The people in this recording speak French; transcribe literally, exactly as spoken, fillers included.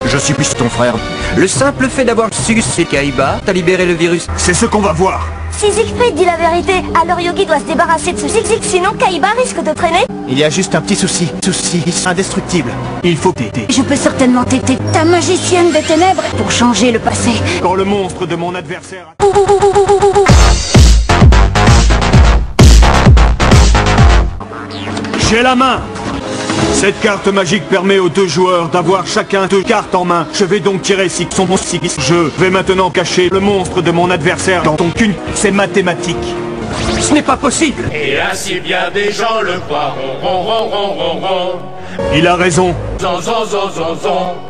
Je suis plus ton frère. Le simple fait d'avoir su c'est Kaiba t'a libéré le virus. C'est ce qu'on va voir. Si Siegfried dit la vérité, alors Yogi doit se débarrasser de ce Zig-Zig, sinon Kaiba risque de traîner. Il y a juste un petit souci. Souci indestructible. Il faut t'aider. Je peux certainement t'aider, ta magicienne des ténèbres, pour changer le passé. Quand le monstre de mon adversaire... J'ai la main. Cette carte magique permet aux deux joueurs d'avoir chacun deux cartes en main. Je vais donc tirer si son six. Je vais maintenant cacher le monstre de mon adversaire dans ton cul. C'est mathématique. Ce n'est pas possible. Et ainsi bien des gens le croiront. Ron, ron, ron, ron, ron. Il a raison. Zon, zon, zon, zon, zon.